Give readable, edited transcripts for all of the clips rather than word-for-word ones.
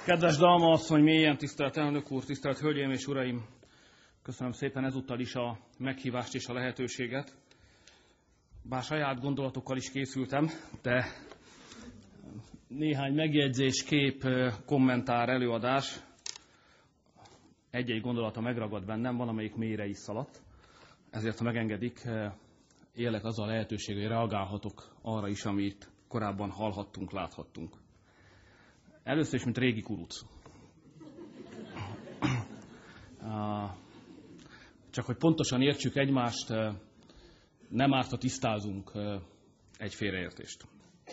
Kedves Dalma asszony, mélyen tisztelt elnök úr, tisztelt hölgyeim és uraim! Köszönöm szépen ezúttal is a meghívást és a lehetőséget. Bár saját gondolatokkal is készültem, de néhány megjegyzés, kép, kommentár, előadás, egy-egy gondolata megragad bennem, van, amelyik mélyre is szaladt. Ezért, ha megengedik, élek azzal a lehetőség, hogy reagálhatok arra is, amit korábban hallhattunk, láthattunk. Először is, mint régi kuruc. Csak hogy pontosan értsük egymást, nem árt, ha tisztázunk egy félreértést.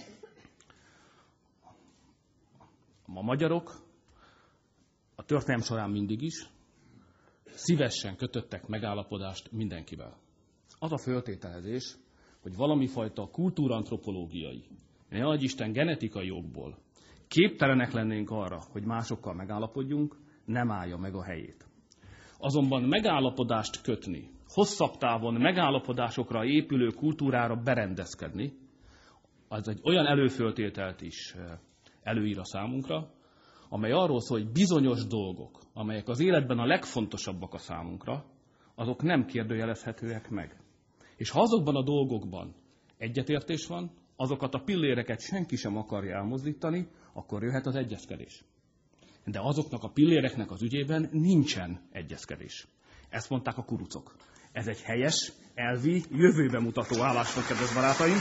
A magyarok a történelem során mindig is szívesen kötöttek megállapodást mindenkivel. Az a föltételezés, hogy valami fajta kultúrantropológiai, ne adj Isten genetikai okból képtelenek lennénk arra, hogy másokkal megállapodjunk, nem állja meg a helyét. Azonban megállapodást kötni, hosszabb távon megállapodásokra épülő kultúrára berendezkedni, az egy olyan előföltételt is előír a számunkra, amely arról szól, hogy bizonyos dolgok, amelyek az életben a legfontosabbak a számunkra, azok nem kérdőjelezhetőek meg. És ha azokban a dolgokban egyetértés van, azokat a pilléreket senki sem akarja elmozdítani, akkor jöhet az egyezkedés. De azoknak a pilléreknek az ügyében nincsen egyezkedés. Ezt mondták a kurucok. Ez egy helyes, elvi, jövőbe mutató álláspont, kedves barátaim.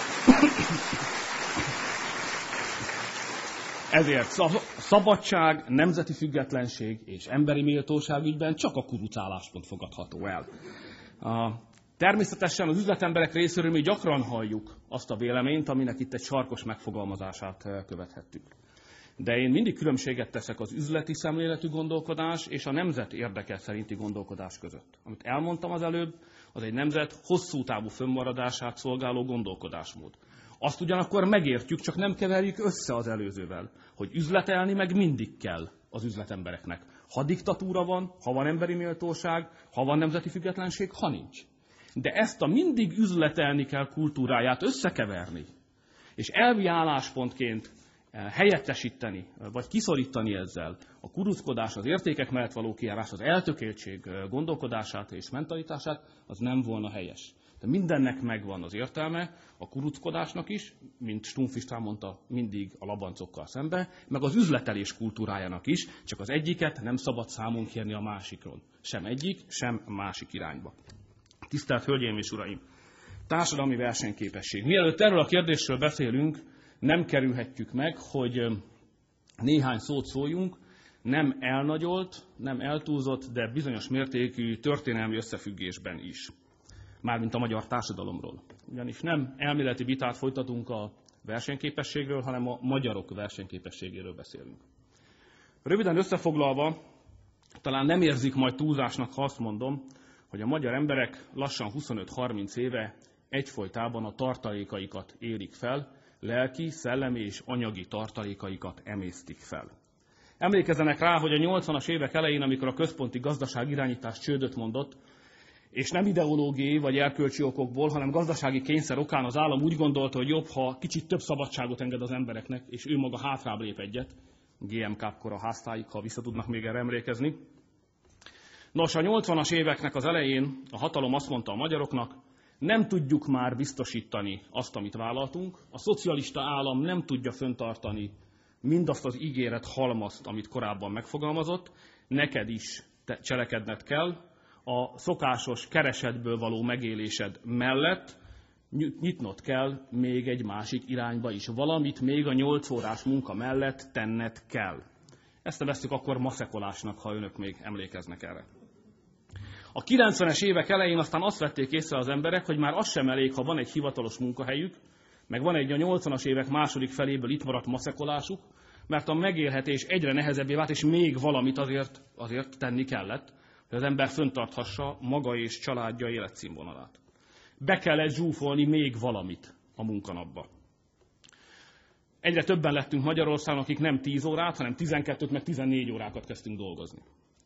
Ezért szabadság, nemzeti függetlenség és emberi méltóság ügyben csak a kuruc álláspont fogadható el. Természetesen az üzletemberek részéről mi gyakran halljuk azt a véleményt, aminek itt egy sarkos megfogalmazását követhettük. De én mindig különbséget teszek az üzleti szemléletű gondolkodás és a nemzet érdeke szerinti gondolkodás között. Amit elmondtam az előbb, az egy nemzet hosszú távú fönnmaradását szolgáló gondolkodásmód. Azt ugyanakkor megértjük, csak nem keverjük össze az előzővel, hogy üzletelni meg mindig kell az üzletembereknek. Ha diktatúra van, ha van emberi méltóság, ha van nemzeti függetlenség, ha nincs. De ezt a mindig üzletelni kell kultúráját összekeverni, és elvi álláspontként helyettesíteni, vagy kiszorítani ezzel a kuruckodás, az értékek mellett való kijárás, az eltökéltség gondolkodását és mentalitását, az nem volna helyes. De mindennek megvan az értelme, a kuruckodásnak is, mint Stumpf István mondta, mindig a labancokkal szembe, meg az üzletelés kultúrájának is, csak az egyiket nem szabad számon kérni a másikról. Sem egyik, sem másik irányba. Tisztelt Hölgyeim és Uraim! Társadalmi versenyképesség. Mielőtt erről a kérdésről beszélünk, nem kerülhetjük meg, hogy néhány szót szóljunk, nem elnagyolt, nem eltúlzott, de bizonyos mértékű történelmi összefüggésben is. Mármint a magyar társadalomról. Ugyanis nem elméleti vitát folytatunk a versenyképességről, hanem a magyarok versenyképességéről beszélünk. Röviden összefoglalva, talán nem érzik majd túlzásnak, ha azt mondom, hogy a magyar emberek lassan 25-30 éve egyfolytában a tartalékaikat érik fel, lelki, szellemi és anyagi tartalékaikat emésztik fel. Emlékezzenek rá, hogy a 80-as évek elején, amikor a központi gazdaság irányítás csődöt mondott, és nem ideológiai vagy erkölcsi okokból, hanem gazdasági kényszer okán az állam úgy gondolta, hogy jobb, ha kicsit több szabadságot enged az embereknek, és ő maga hátrább lép egyet, GMK-kor a háztáig, ha vissza tudnak még erre emlékezni. Nos, a 80-as éveknek az elején a hatalom azt mondta a magyaroknak, nem tudjuk már biztosítani azt, amit vállaltunk, a szocialista állam nem tudja fenntartani mindazt az ígéret halmazt, amit korábban megfogalmazott, neked is cselekedned kell, a szokásos keresetből való megélésed mellett nyitnod kell még egy másik irányba is. Valamit még a 8 órás munka mellett tenned kell. Ezt neveztük akkor maszekolásnak, ha önök még emlékeznek erre. A 90-es évek elején aztán azt vették észre az emberek, hogy már az sem elég, ha van egy hivatalos munkahelyük, meg van egy a 80-as évek második feléből itt maradt maszekolásuk, mert a megélhetés egyre nehezebbé vált, és még valamit azért tenni kellett, hogy az ember fenntarthassa maga és családja életszínvonalát. Be kellett zsúfolni még valamit a munkanapba. Egyre többen lettünk Magyarországon, akik nem 10 órát, hanem 12 meg 14 órákat kezdtünk dolgozni.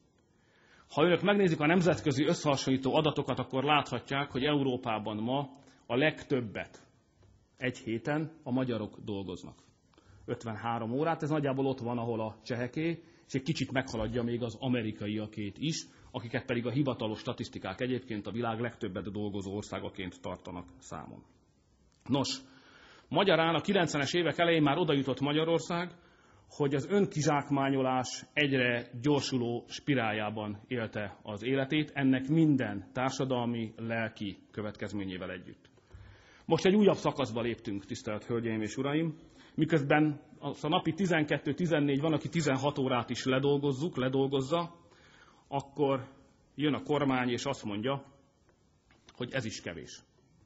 Ha önök megnézik a nemzetközi összehasonlító adatokat, akkor láthatják, hogy Európában ma a legtöbbet egy héten a magyarok dolgoznak. 53 órát, ez nagyjából ott van, ahol a cseheké, és egy kicsit meghaladja még az amerikaiakét is, akiket pedig a hivatalos statisztikák egyébként a világ legtöbbet dolgozó országaként tartanak számon. Nos, magyarán a 90-es évek elején már oda jutott Magyarország, hogy az önkizsákmányolás egyre gyorsuló spiráljában élte az életét, ennek minden társadalmi, lelki következményével együtt. Most egy újabb szakaszba léptünk, tisztelt Hölgyeim és Uraim, miközben a napi 12-14, van, aki 16 órát is ledolgozza, akkor jön a kormány és azt mondja, hogy ez is kevés.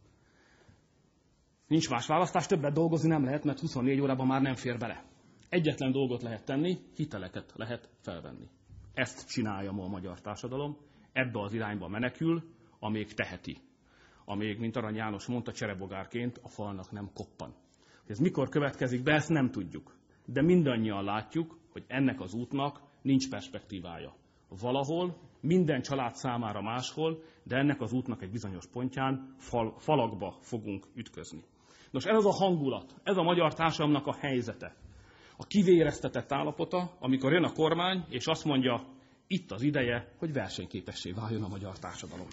Nincs más választás, többet dolgozni nem lehet, mert 24 órában már nem fér bele. Egyetlen dolgot lehet tenni, hiteleket lehet felvenni. Ezt csinálja ma a magyar társadalom, ebbe az irányba menekül, amíg teheti. Amíg, mint Arany János mondta, cserebogárként a falnak nem koppan. Ez mikor következik be, ezt nem tudjuk. De mindannyian látjuk, hogy ennek az útnak nincs perspektívája. Valahol, minden család számára máshol, de ennek az útnak egy bizonyos pontján falakba fogunk ütközni. Nos, ez az a hangulat, ez a magyar társadalomnak a helyzete. A kivéreztetett állapota, amikor jön a kormány, és azt mondja, itt az ideje, hogy versenyképessé váljon a magyar társadalom.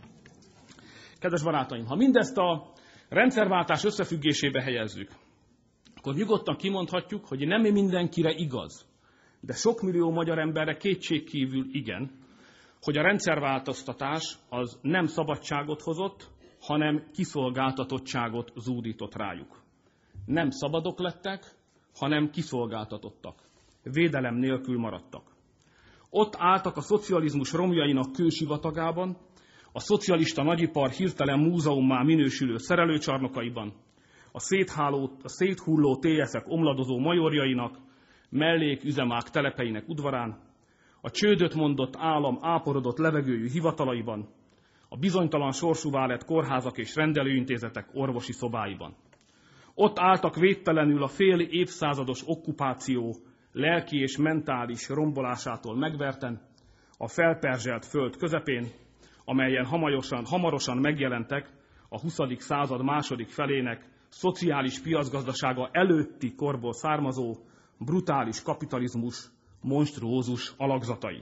Kedves barátaim, ha mindezt a rendszerváltás összefüggésébe helyezzük, akkor nyugodtan kimondhatjuk, hogy nem mindenkire igaz, de sok millió magyar emberre kétségkívül igen, hogy a rendszerváltoztatás az nem szabadságot hozott, hanem kiszolgáltatottságot zúdított rájuk. Nem szabadok lettek, hanem kiszolgáltatottak. Védelem nélkül maradtak. Ott álltak a szocializmus romjainak kősivatagában, a szocialista nagyipar hirtelen múzeummá minősülő szerelőcsarnokaiban, a széthulló TS-ek omladozó majorjainak, melléküzemák telepeinek udvarán, a csődöt mondott állam áporodott levegőjű hivatalaiban, a bizonytalan sorsúvá lett kórházak és rendelőintézetek orvosi szobáiban. Ott álltak védtelenül a fél évszázados okkupáció lelki és mentális rombolásától megverten, a felperzselt föld közepén, amelyen hamarosan megjelentek a 20. század második felének szociális piacgazdasága előtti korból származó brutális kapitalizmus monstrózus alakzatai.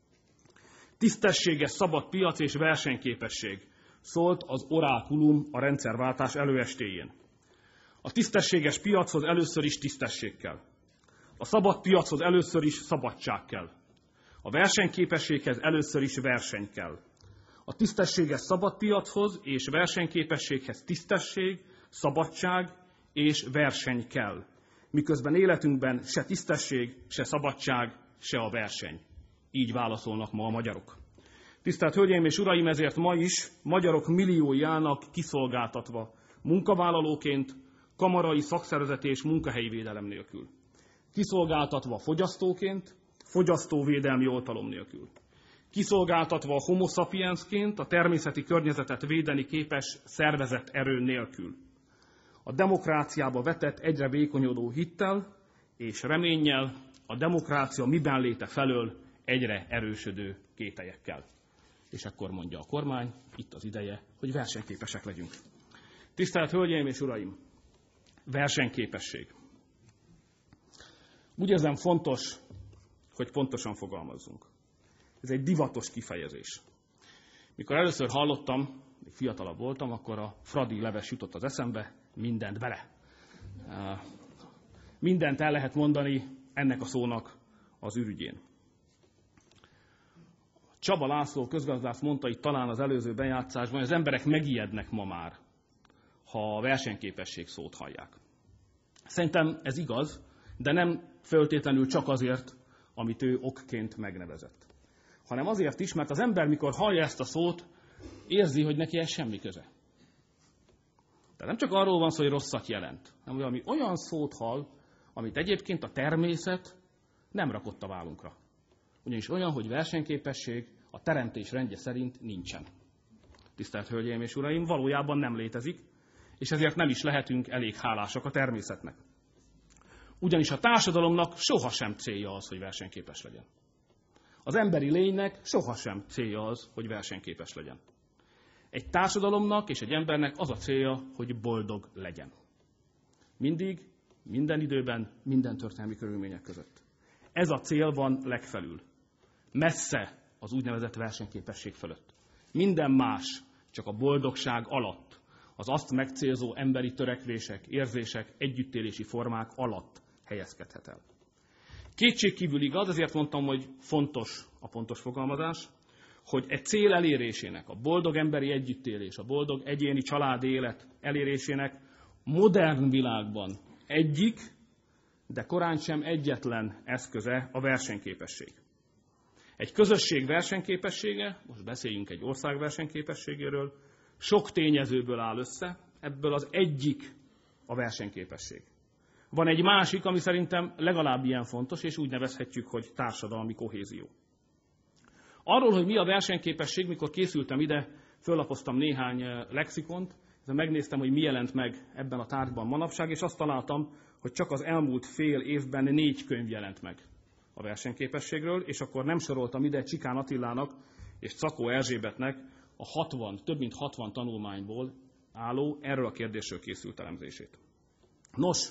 Tisztességes szabad piac és versenyképesség szólt az orákulum a rendszerváltás előestéjén. A tisztességes piachoz először is tisztesség kell. A szabad piachoz először is szabadság kell. A versenyképességhez először is verseny kell. A tisztességes szabad piachoz és versenyképességhez tisztesség, szabadság és verseny kell. Miközben életünkben se tisztesség, se szabadság, se a verseny. Így válaszolnak ma a magyarok. Tisztelt Hölgyeim és Uraim, ezért ma is magyarok milliói állnak kiszolgáltatva munkavállalóként, kamarai, szakszervezeti és munkahelyi védelem nélkül. Kiszolgáltatva fogyasztóként, fogyasztóvédelmi oltalom nélkül. Kiszolgáltatva homo sapiensként, a természeti környezetet védeni képes szervezett erő nélkül. A demokráciába vetett egyre vékonyodó hittel és reménnyel, a demokrácia miben léte felől egyre erősödő kételyekkel. És akkor mondja a kormány, itt az ideje, hogy versenyképesek legyünk. Tisztelt Hölgyeim és Uraim! Versenyképesség. Úgy érzem fontos, hogy pontosan fogalmazzunk. Ez egy divatos kifejezés. Mikor először hallottam, még fiatalabb voltam, akkor a Fradi leves jutott az eszembe, mindent bele. Mindent el lehet mondani ennek a szónak az ürügyén. Csaba László közgazdász mondta itt talán az előző bejátszásban, hogy az emberek megijednek ma már, ha a versenyképesség szót hallják. Szerintem ez igaz, de nem feltétlenül csak azért, amit ő okként megnevezett. Hanem azért is, mert az ember, mikor hallja ezt a szót, érzi, hogy neki ez semmi köze. Tehát nem csak arról van szó, hogy rosszat jelent, hanem valami olyan szót hall, amit egyébként a természet nem rakott a vállunkra. Ugyanis olyan, hogy versenyképesség a teremtés rendje szerint nincsen. Tisztelt Hölgyeim és Uraim, valójában nem létezik, és ezért nem is lehetünk elég hálásak a természetnek. Ugyanis a társadalomnak sohasem célja az, hogy versenyképes legyen. Az emberi lénynek sohasem célja az, hogy versenyképes legyen. Egy társadalomnak és egy embernek az a célja, hogy boldog legyen. Mindig Minden időben, minden történelmi körülmények között. Ez a cél van legfelül. Messze az úgynevezett versenyképesség fölött. Minden más csak a boldogság alatt, az azt megcélzó emberi törekvések, érzések, együttélési formák alatt helyezkedhet el. Kétségkívül igaz, ezért mondtam, hogy fontos a pontos fogalmazás, hogy egy cél elérésének, a boldog emberi együttélés, a boldog egyéni családi élet elérésének modern világban egyik, de korán sem egyetlen eszköze a versenyképesség. Egy közösség versenyképessége, most beszéljünk egy ország versenyképességéről, sok tényezőből áll össze, ebből az egyik a versenyképesség. Van egy másik, ami szerintem legalább ilyen fontos, és úgy nevezhetjük, hogy társadalmi kohézió. Arról, hogy mi a versenyképesség, mikor készültem ide, föllapoztam néhány lexikont, megnéztem, hogy mi jelent meg ebben a tárgyban manapság, és azt találtam, hogy csak az elmúlt fél évben 4 könyv jelent meg a versenyképességről, és akkor nem soroltam ide Csikán Attilának és Czakó Erzsébetnek a több mint 60 tanulmányból álló, erről a kérdésről készült elemzését. Nos,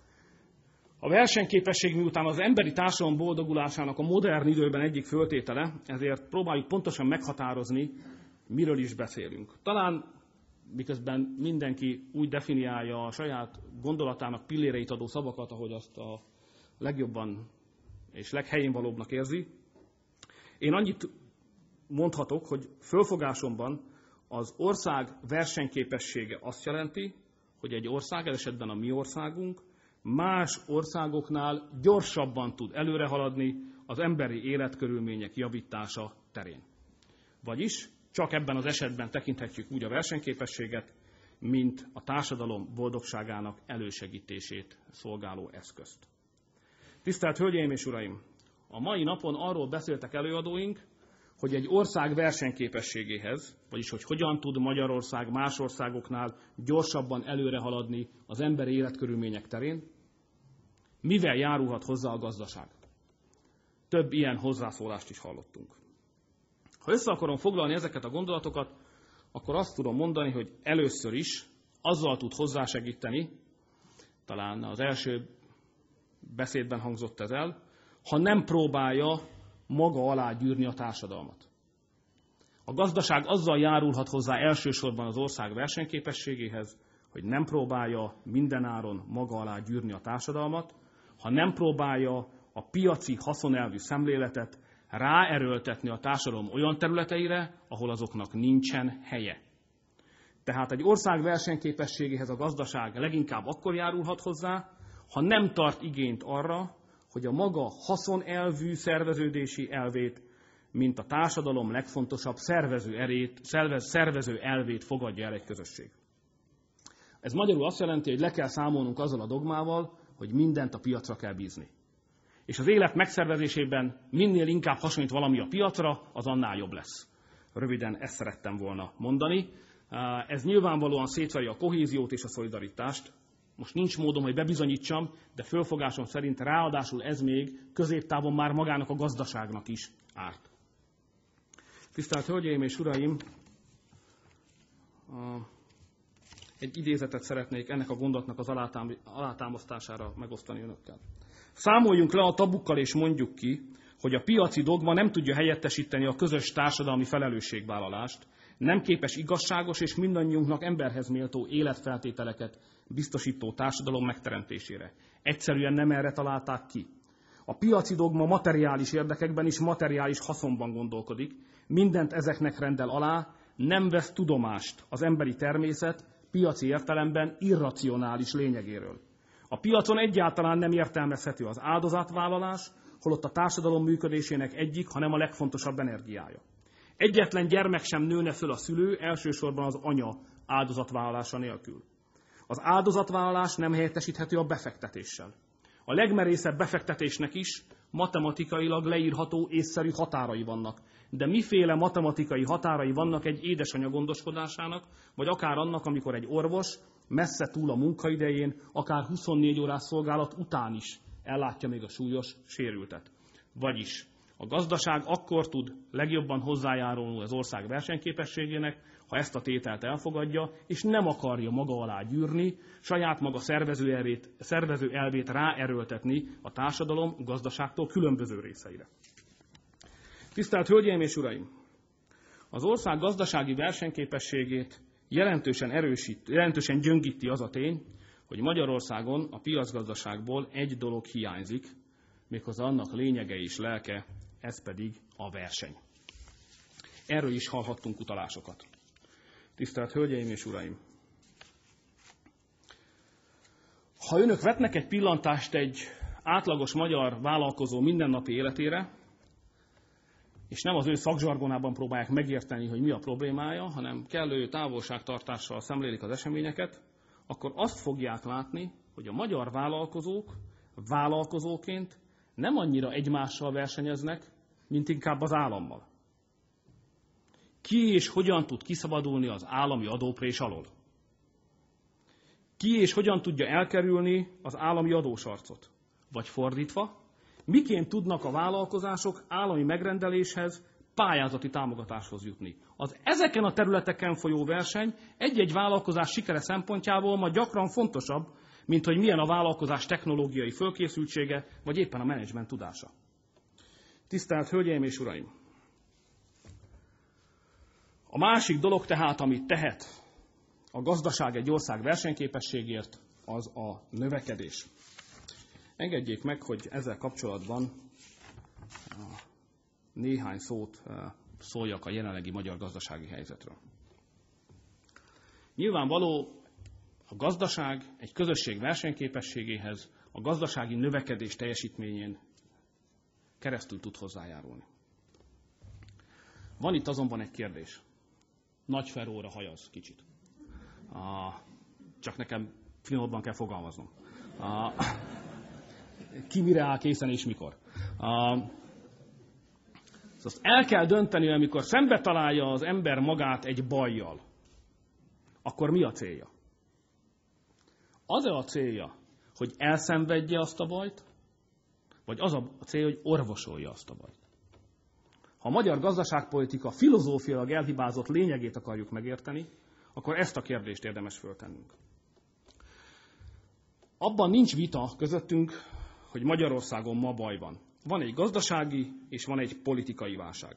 a versenyképesség miután az emberi társadalom boldogulásának a modern időben egyik föltétele, ezért próbáljuk pontosan meghatározni, miről is beszélünk. Talán miközben mindenki úgy definiálja a saját gondolatának pilléreit adó szavakat, ahogy azt a legjobban és leghelyénvalóbbnak érzi. Én annyit mondhatok, hogy fölfogásomban az ország versenyképessége azt jelenti, hogy egy ország, ez esetben a mi országunk, más országoknál gyorsabban tud előrehaladni az emberi életkörülmények javítása terén. Vagyis csak ebben az esetben tekinthetjük úgy a versenyképességet, mint a társadalom boldogságának elősegítését szolgáló eszközt. Tisztelt Hölgyeim és Uraim! A mai napon arról beszéltek előadóink, hogy egy ország versenyképességéhez, vagyis hogy hogyan tud Magyarország más országoknál gyorsabban előrehaladni az emberi életkörülmények terén, mivel járulhat hozzá a gazdaság. Több ilyen hozzászólást is hallottunk. Ha össze akarom foglalni ezeket a gondolatokat, akkor azt tudom mondani, hogy először is azzal tud hozzásegíteni, talán az első beszédben hangzott ez el, ha nem próbálja maga alá gyűrni a társadalmat. A gazdaság azzal járulhat hozzá elsősorban az ország versenyképességéhez, hogy nem próbálja mindenáron maga alá gyűrni a társadalmat, ha nem próbálja a piaci haszonelvű szemléletet ráerőltetni a társadalom olyan területeire, ahol azoknak nincsen helye. Tehát egy ország versenyképességéhez a gazdaság leginkább akkor járulhat hozzá, ha nem tart igényt arra, hogy a maga haszonelvű szerveződési elvét, mint a társadalom legfontosabb szervező elvét fogadja el egy közösség. Ez magyarul azt jelenti, hogy le kell számolnunk azzal a dogmával, hogy mindent a piacra kell bízni. És az élet megszervezésében minél inkább hasonlít valami a piacra, az annál jobb lesz. Röviden ezt szerettem volna mondani. Ez nyilvánvalóan szétveri a kohéziót és a szolidaritást. Most nincs módom, hogy bebizonyítsam, de fölfogásom szerint ráadásul ez még középtávon már magának a gazdaságnak is árt. Tisztelt Hölgyeim és Uraim! Egy idézetet szeretnék ennek a gondolatnak az alátámasztására megosztani önökkel. Számoljunk le a tabukkal és mondjuk ki, hogy a piaci dogma nem tudja helyettesíteni a közös társadalmi felelősségvállalást, nem képes igazságos és mindannyiunknak emberhez méltó életfeltételeket biztosító társadalom megteremtésére. Egyszerűen nem erre találták ki. A piaci dogma materiális érdekekben és materiális haszonban gondolkodik, mindent ezeknek rendel alá, nem vesz tudomást az emberi természet piaci értelemben irracionális lényegéről. A piacon egyáltalán nem értelmezhető az áldozatvállalás, holott a társadalom működésének egyik, hanem a legfontosabb energiája. Egyetlen gyermek sem nőne föl a szülő, elsősorban az anya áldozatvállalása nélkül. Az áldozatvállalás nem helyettesíthető a befektetéssel. A legmerészebb befektetésnek is matematikailag leírható észszerű határai vannak. De miféle matematikai határai vannak egy édesanyja gondoskodásának, vagy akár annak, amikor egy orvos messze túl a munkaidején, akár 24 órás szolgálat után is ellátja még a súlyos sérültet. Vagyis A gazdaság akkor tud legjobban hozzájárulni az ország versenyképességének, ha ezt a tételt elfogadja, és nem akarja maga alá gyűrni, saját maga szervező elvét ráerőltetni a társadalom gazdaságtól különböző részeire. Tisztelt Hölgyeim és Uraim! Az ország gazdasági versenyképességét jelentősen gyöngíti az a tény, hogy Magyarországon a piacgazdaságból egy dolog hiányzik, méghozzá annak lényege és lelke, ez pedig a verseny. Erről is hallhattunk utalásokat. Tisztelt Hölgyeim és Uraim! Ha önök vetnek egy pillantást egy átlagos magyar vállalkozó mindennapi életére, és nem az ő szakzsargonában próbálják megérteni, hogy mi a problémája, hanem kellő távolságtartással szemlélik az eseményeket, akkor azt fogják látni, hogy a magyar vállalkozók vállalkozóként nem annyira egymással versenyeznek, mint inkább az állammal. Ki és hogyan tud kiszabadulni az állami adóprés alól? Ki és hogyan tudja elkerülni az állami adósarcot? Vagy fordítva, miként tudnak a vállalkozások állami megrendeléshez, pályázati támogatáshoz jutni? Az ezeken a területeken folyó verseny egy-egy vállalkozás sikere szempontjából ma gyakran fontosabb, mint hogy milyen a vállalkozás technológiai fölkészültsége, vagy éppen a menedzsment tudása. Tisztelt Hölgyeim és Uraim! A másik dolog tehát, amit tehet a gazdaság egy ország versenyképességért, az a növekedés. Engedjék meg, hogy ezzel kapcsolatban néhány szót szóljak a jelenlegi magyar gazdasági helyzetről. Nyilvánvaló, a gazdaság egy közösség versenyképességéhez a gazdasági növekedés teljesítményén keresztül tud hozzájárulni. Van itt azonban egy kérdés. Nagy Ferróra hajaz kicsit. Csak nekem finomabban kell fogalmaznom. Ki mire áll készen és mikor. Azt el kell dönteni, amikor szembe találja az ember magát egy bajjal, akkor mi a célja? Az-e a célja, hogy elszenvedje azt a bajt, vagy az a cél, hogy orvosolja azt a bajt? Ha a magyar gazdaságpolitika filozófiailag elhibázott lényegét akarjuk megérteni, akkor ezt a kérdést érdemes föltennünk. Abban nincs vita közöttünk, hogy Magyarországon ma baj van. Van egy gazdasági és van egy politikai válság.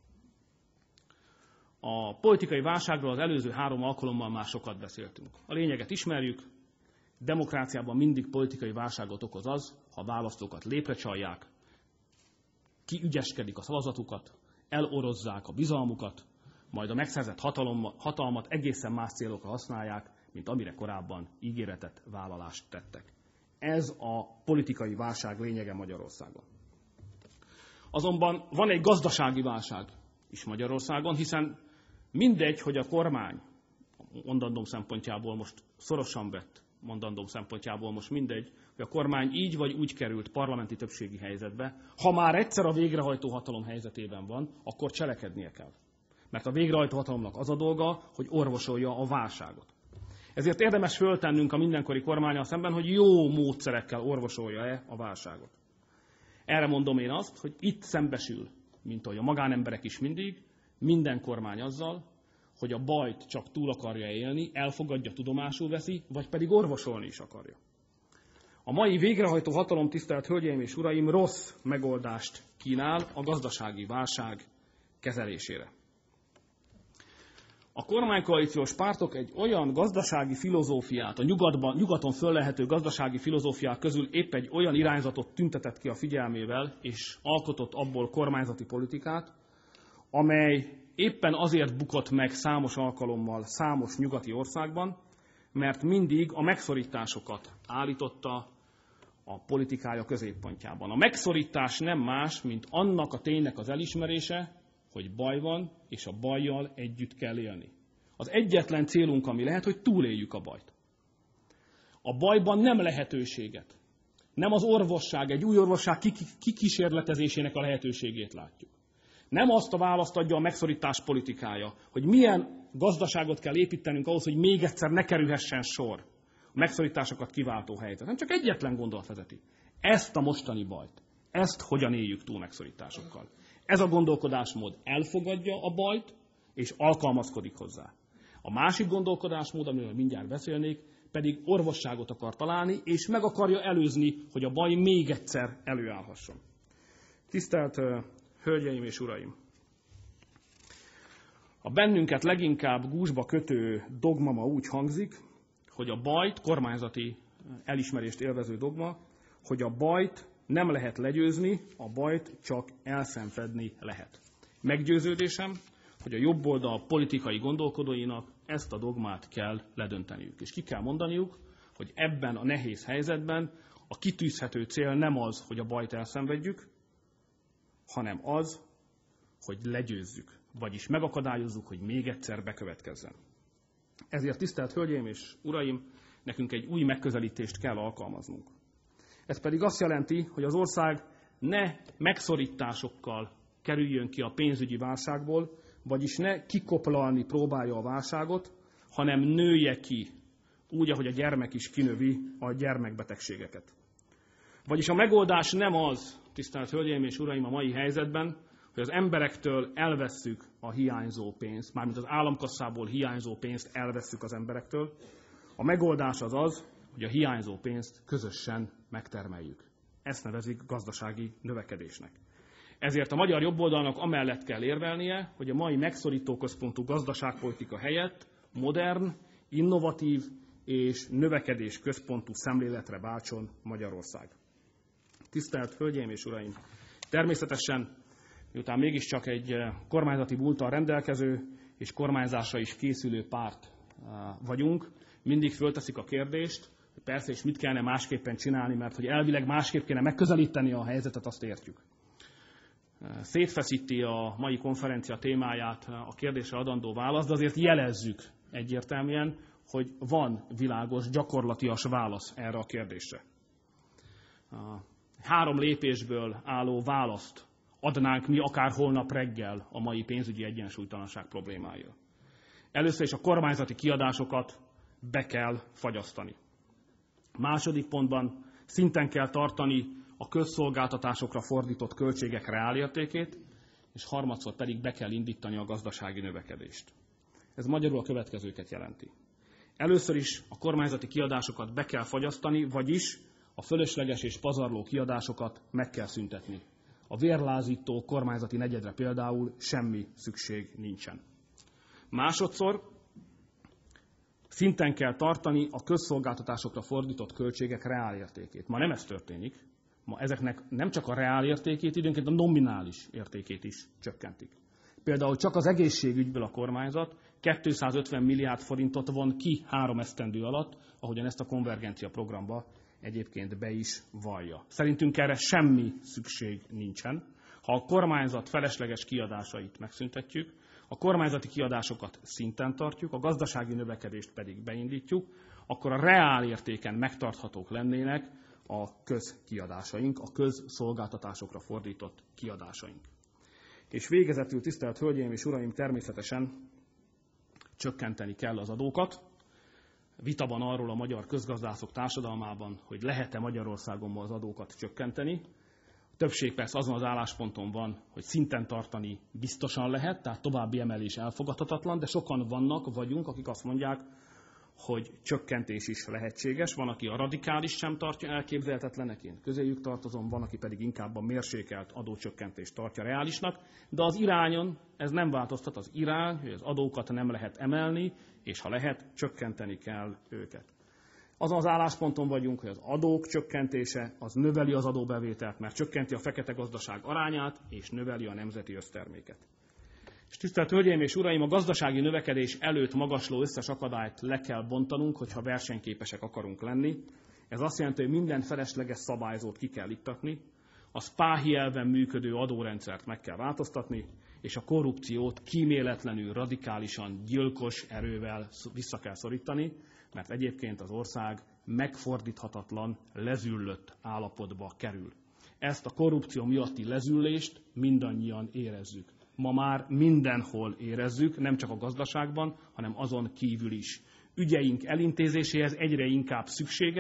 A politikai válságról az előző 3 alkalommal már sokat beszéltünk. A lényeget ismerjük, demokráciában mindig politikai válságot okoz az, ha a választókat léprecsalják, kiügyeskedik a szavazatukat, elorozzák a bizalmukat, majd a megszerzett hatalmat egészen más célokra használják, mint amire korábban ígéretet, vállalást tettek. Ez a politikai válság lényege Magyarországon. Azonban van egy gazdasági válság is Magyarországon, hiszen mindegy, hogy a kormány, mondandóm szempontjából most szorosan vett, mondandóm szempontjából most mindegy, hogy a kormány így vagy úgy került parlamenti többségi helyzetbe, ha már egyszer a végrehajtó hatalom helyzetében van, akkor cselekednie kell. Mert a végrehajtó hatalomnak az a dolga, hogy orvosolja a válságot. Ezért érdemes föltennünk a mindenkori kormánnyal szemben, hogy jó módszerekkel orvosolja-e a válságot. Erre mondom én azt, hogy itt szembesül, mint ahogy a magánemberek is mindig, minden kormány azzal, hogy a bajt csak túl akarja élni, elfogadja, tudomásul veszi, vagy pedig orvosolni is akarja. A mai végrehajtó hatalom, tisztelt Hölgyeim és Uraim, rossz megoldást kínál a gazdasági válság kezelésére. A kormánykoalíciós pártok egy olyan gazdasági filozófiát, a nyugaton föllelhető gazdasági filozófiák közül épp egy olyan irányzatot tüntetett ki a figyelmével, és alkotott abból kormányzati politikát, amely éppen azért bukott meg számos alkalommal számos nyugati országban, mert mindig a megszorításokat állította a politikája középpontjában. A megszorítás nem más, mint annak a ténynek az elismerése, hogy baj van, és a bajjal együtt kell élni. Az egyetlen célunk, ami lehet, hogy túléljük a bajt. A bajban nem lehetőséget, nem az orvosság, egy új orvosság kikísérletezésének a lehetőségét látjuk. Nem azt a választ adja a megszorítás politikája, hogy milyen gazdaságot kell építenünk ahhoz, hogy még egyszer ne kerülhessen sor a megszorításokat kiváltó helyzet. Nem csak egyetlen gondolat vezeti. Ezt a mostani bajt, ezt hogyan éljük túl megszorításokkal. Ez a gondolkodásmód elfogadja a bajt, és alkalmazkodik hozzá. A másik gondolkodásmód, amiről mindjárt beszélnék, pedig orvosságot akar találni, és meg akarja előzni, hogy a baj még egyszer előállhasson. Tisztelt Hölgyeim és Uraim! A bennünket leginkább gúzsba kötő dogma ma úgy hangzik, hogy a bajt, kormányzati elismerést élvező dogma, hogy a bajt nem lehet legyőzni, a bajt csak elszenvedni lehet. Meggyőződésem, hogy a jobboldal politikai gondolkodóinak ezt a dogmát kell ledönteniük. És ki kell mondaniuk, hogy ebben a nehéz helyzetben a kitűzhető cél nem az, hogy a bajt elszenvedjük, hanem az, hogy legyőzzük, vagyis megakadályozzuk, hogy még egyszer bekövetkezzen. Ezért, tisztelt Hölgyeim és Uraim, nekünk egy új megközelítést kell alkalmaznunk. Ez pedig azt jelenti, hogy az ország ne megszorításokkal kerüljön ki a pénzügyi válságból, vagyis ne kikoplalni próbálja a válságot, hanem nője ki, úgy, ahogy a gyermek is kinövi a gyermekbetegségeket. Vagyis a megoldás nem az, tisztelt Hölgyeim és Uraim, a mai helyzetben, hogy az emberektől elvesszük a hiányzó pénzt, mármint az államkasszából hiányzó pénzt elvesszük az emberektől. A megoldás az az, hogy a hiányzó pénzt közösen megtermeljük. Ezt nevezik gazdasági növekedésnek. Ezért a magyar jobboldalnak amellett kell érvelnie, hogy a mai megszorító-központú gazdaságpolitika helyett modern, innovatív és növekedés-központú szemléletre váltson Magyarország. Tisztelt Hölgyeim és Uraim! Természetesen, miután mégiscsak egy kormányzati múlttal rendelkező és kormányzásra is készülő párt vagyunk, mindig fölteszik a kérdést, hogy persze, és mit kellene másképpen csinálni, mert hogy elvileg másképp kéne megközelíteni a helyzetet, azt értjük. Szétfeszíti a mai konferencia témáját a kérdésre adandó válasz, de azért jelezzük egyértelműen, hogy van világos, gyakorlatias válasz erre a kérdésre. 3 lépésből álló választ adnánk mi akár holnap reggel a mai pénzügyi egyensúlytalanság problémáira. Először is a kormányzati kiadásokat be kell fagyasztani. Második pontban szinten kell tartani a közszolgáltatásokra fordított költségek reálértékét, és harmadszor pedig be kell indítani a gazdasági növekedést. Ez magyarul a következőket jelenti. Először is a kormányzati kiadásokat be kell fagyasztani, vagyis a fölösleges és pazarló kiadásokat meg kell szüntetni. A vérlázító kormányzati negyedre például semmi szükség nincsen. Másodszor szinten kell tartani a közszolgáltatásokra fordított költségek reálértékét. Ma nem ez történik. Ma ezeknek nem csak a reálértékét, időnként a nominális értékét is csökkentik. Például csak az egészségügyből a kormányzat 250 milliárd forintot von ki 3 esztendő alatt, ahogyan ezt a konvergencia programba egyébként be is vallja. Szerintünk erre semmi szükség nincsen. Ha a kormányzat felesleges kiadásait megszüntetjük, a kormányzati kiadásokat szinten tartjuk, a gazdasági növekedést pedig beindítjuk, akkor a reál értéken megtarthatók lennének a közkiadásaink, a közszolgáltatásokra fordított kiadásaink. És végezetül, tisztelt Hölgyeim és Uraim, természetesen csökkenteni kell az adókat. Vita van arról a magyar közgazdászok társadalmában, hogy lehet-e Magyarországon az adókat csökkenteni. A többség persze azon az állásponton van, hogy szinten tartani biztosan lehet, tehát további emelés elfogadhatatlan, de sokan vagyunk, akik azt mondják, hogy csökkentés is lehetséges. Van, aki a radikális sem tartja elképzelhetetlennek, én közéjük tartozom, van, aki pedig inkább a mérsékelt adócsökkentést tartja reálisnak, de az irányon ez nem változtat. Az irány, hogy az adókat nem lehet emelni, és ha lehet, csökkenteni kell őket. Azon az állásponton vagyunk, hogy az adók csökkentése az növeli az adóbevételt, mert csökkenti a fekete gazdaság arányát, és növeli a nemzeti összterméket. És tisztelt Hölgyeim és Uraim, a gazdasági növekedés előtt magasló összes akadályt le kell bontanunk, hogyha versenyképesek akarunk lenni. Ez azt jelenti, hogy minden felesleges szabályzót ki kell iktatni, a Spáhi elven működő adórendszert meg kell változtatni, és a korrupciót kíméletlenül, radikálisan, gyilkos erővel vissza kell szorítani, mert egyébként az ország megfordíthatatlan, lezüllött állapotba kerül. Ezt a korrupció miatti lezüllést mindannyian érezzük. Ma már mindenhol érezzük, nem csak a gazdaságban, hanem azon kívül is. Ügyeink elintézéséhez egyre inkább szükséges,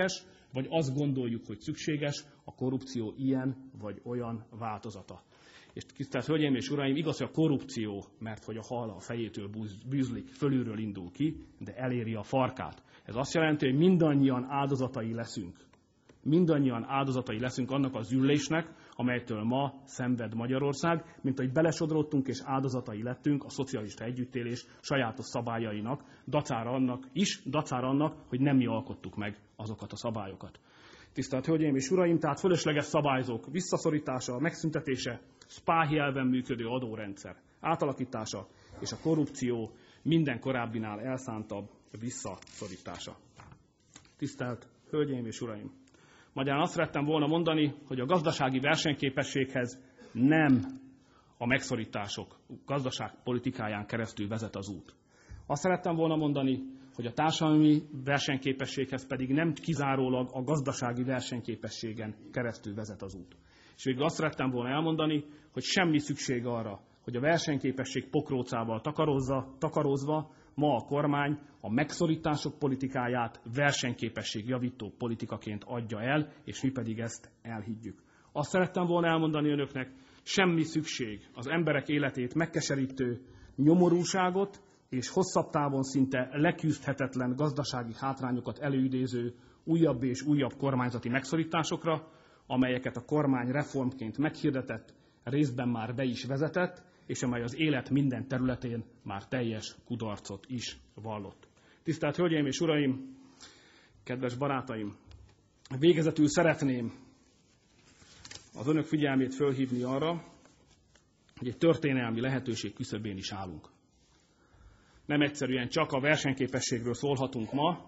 vagy azt gondoljuk, hogy szükséges a korrupció ilyen vagy olyan változata. És tisztelt Hölgyeim és Uraim, igaz, hogy a korrupció, mert hogy a hal a fejétől bűzlik, fölülről indul ki, de eléri a farkát. Ez azt jelenti, hogy mindannyian áldozatai leszünk. Mindannyian áldozatai leszünk annak az ülésnek, amelytől ma szenved Magyarország, mint hogy belesodródtunk és áldozatai lettünk a szocialista együttélés sajátos szabályainak, dacára annak, hogy nem mi alkottuk meg azokat a szabályokat. Tisztelt Hölgyeim és Uraim, tehát fölösleges szabályzók visszaszorítása, megszüntetése, spáhi elven működő adórendszer átalakítása és a korrupció minden korábbinál elszántabb visszaszorítása. Tisztelt Hölgyeim és Uraim! Magyarán azt szerettem volna mondani, hogy a gazdasági versenyképességhez nem a megszorítások gazdaságpolitikáján keresztül vezet az út. Azt szerettem volna mondani, hogy a társadalmi versenyképességhez pedig nem kizárólag a gazdasági versenyképességen keresztül vezet az út. És végül azt szerettem volna elmondani, hogy semmi szükség arra, hogy a versenyképesség pokrócával takarózva ma a kormány a megszorítások politikáját versenyképességjavító politikaként adja el, és mi pedig ezt elhiggyük. Azt szerettem volna elmondani önöknek, semmi szükség az emberek életét megkeserítő nyomorúságot és hosszabb távon szinte leküzdhetetlen gazdasági hátrányokat előidéző újabb és újabb kormányzati megszorításokra, amelyeket a kormány reformként meghirdetett, részben már be is vezetett, és amely az élet minden területén már teljes kudarcot is vallott. Tisztelt Hölgyeim és Uraim, kedves barátaim! Végezetül szeretném az önök figyelmét fölhívni arra, hogy egy történelmi lehetőség küszöbén is állunk. Nem egyszerűen csak a versenyképességről szólhatunk ma,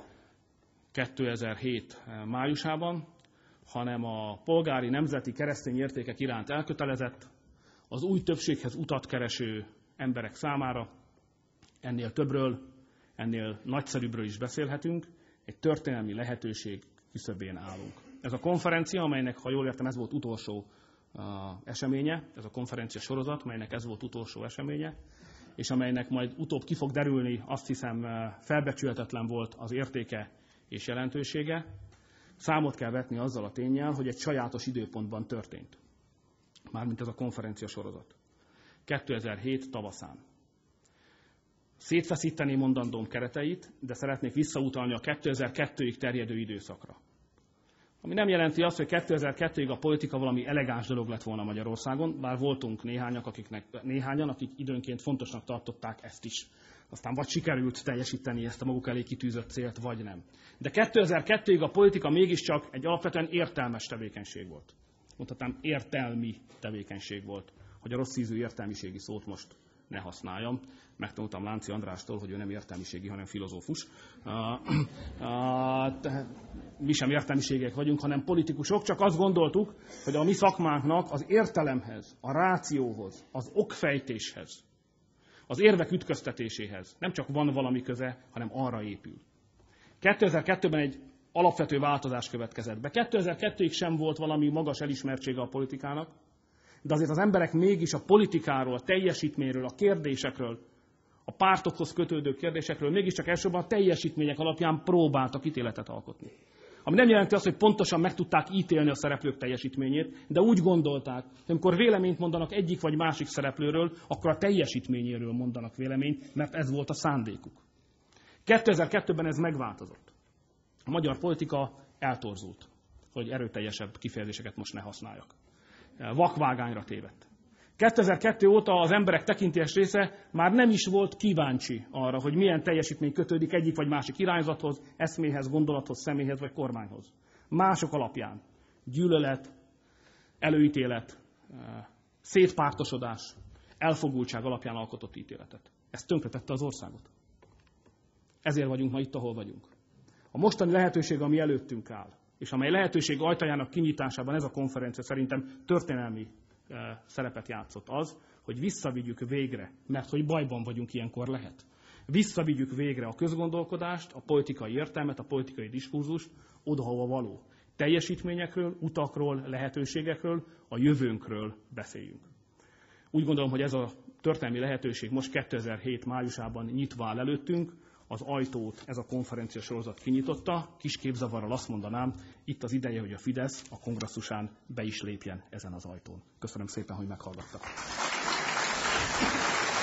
2007 májusában, hanem a polgári, nemzeti, keresztény értékek iránt elkötelezett, az új többséghez utat kereső emberek számára ennél többről, ennél nagyszerűbbről is beszélhetünk, egy történelmi lehetőség küszöbén állunk. Ez a konferencia, amelynek, ha jól értem, ez volt utolsó eseménye, ez a konferencia sorozat, amelynek ez volt utolsó eseménye, és amelynek majd utóbb ki fog derülni, azt hiszem felbecsülhetetlen volt az értéke és jelentősége, számot kell vetni azzal a ténnyel, hogy egy sajátos időpontban történt. Mármint ez a konferencia sorozat. 2007 tavaszán. Szétfeszíteném mondandóm kereteit, de szeretnék visszautalni a 2002-ig terjedő időszakra. Ami nem jelenti azt, hogy 2002-ig a politika valami elegáns dolog lett volna Magyarországon, bár voltunk néhányan, akik időnként fontosnak tartották ezt is. Aztán vagy sikerült teljesíteni ezt a maguk elé kitűzött célt, vagy nem. De 2002-ig a politika mégiscsak egy alapvetően értelmes tevékenység volt. Mondhatnám, értelmi tevékenység volt, hogy a rossz ízű értelmiségi szót most ne használjam. Megtanultam Lánci Andrástól, hogy ő nem értelmiségi, hanem filozófus. Mi sem értelmiségek vagyunk, hanem politikusok, csak azt gondoltuk, hogy a mi szakmánknak az értelemhez, a rációhoz, az okfejtéshez, az érvek ütköztetéséhez nem csak van valami köze, hanem arra épül. 2002-ben egy alapvető változás következett be. 2002-ig sem volt valami magas elismertsége a politikának, de azért az emberek mégis a politikáról, a teljesítményről, a kérdésekről, a pártokhoz kötődő kérdésekről mégiscsak elsősorban a teljesítmények alapján próbáltak ítéletet alkotni. Ami nem jelenti azt, hogy pontosan meg tudták ítélni a szereplők teljesítményét, de úgy gondolták, hogy amikor véleményt mondanak egyik vagy másik szereplőről, akkor a teljesítményéről mondanak véleményt, mert ez volt a szándékuk. 2002-ben ez megváltozott. A magyar politika eltorzult, hogy erőteljesebb kifejezéseket most ne használjak. Vakvágányra tévedt. 2002 óta az emberek tekintélyes része már nem is volt kíváncsi arra, hogy milyen teljesítmény kötődik egyik vagy másik irányzathoz, eszméhez, gondolathoz, személyhez vagy kormányhoz. Mások alapján. Gyűlölet, előítélet, szétpártosodás, elfogultság alapján alkotott ítéletet. Ez tönkretette az országot. Ezért vagyunk ma itt, ahol vagyunk. A mostani lehetőség, ami előttünk áll, és amely lehetőség ajtajának kinyitásában ez a konferencia szerintem történelmi szerepet játszott az, hogy visszavigyük végre, mert hogy bajban vagyunk, ilyenkor lehet. Visszavigyük végre a közgondolkodást, a politikai értelmet, a politikai diskurzust oda, hova való. Teljesítményekről, utakról, lehetőségekről, a jövőnkről beszéljünk. Úgy gondolom, hogy ez a történelmi lehetőség most 2007 májusában nyitva áll előttünk, az ajtót ez a konferencia sorozat kinyitotta. Kis képzavarral azt mondanám, itt az ideje, hogy a Fidesz a kongresszusán be is lépjen ezen az ajtón. Köszönöm szépen, hogy meghallgattak.